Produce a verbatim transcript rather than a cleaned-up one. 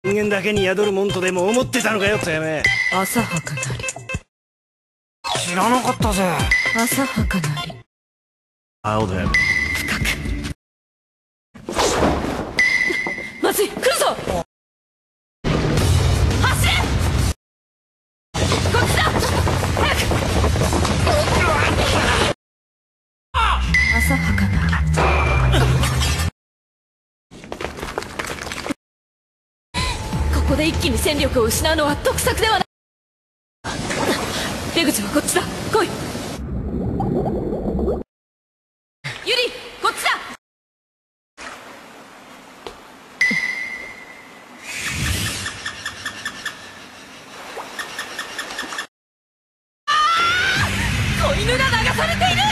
人間だけに宿るもんとでも思ってたのかよてめえ。 浅はかなり。 知らなかったぜ。 浅はかなり。 青だよ。 深く。まずい、来るぞ。走れ。こっちだ。早く。浅はかなり。ここで一気に戦力を失うのは得策ではない。出口はこっちだ。来い。ユリ、こっちだ。子犬が流されている。